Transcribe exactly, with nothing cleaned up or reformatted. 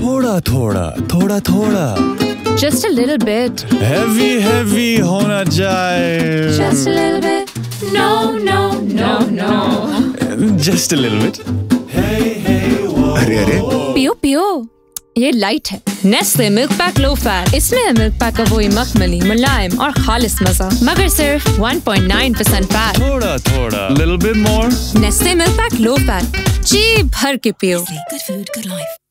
थोड़ा थोड़ा थोड़ा थोड़ा Just a little bit. Heavy heavy होना चाहिए Just a little bit. No, no, no, no. Just a little bit अरे अरे पियो पियो, ये लाइट है। Nestle milk pack low fat, इसमें है मिल्क पैक का वही मखमली, मुलायम और खालिस मजा, मगर सिर्फ one point nine percent fat. थोड़ा थोड़ा little bit more. Nestle milk pack low fat, जी भर के पियो। Good food, good life.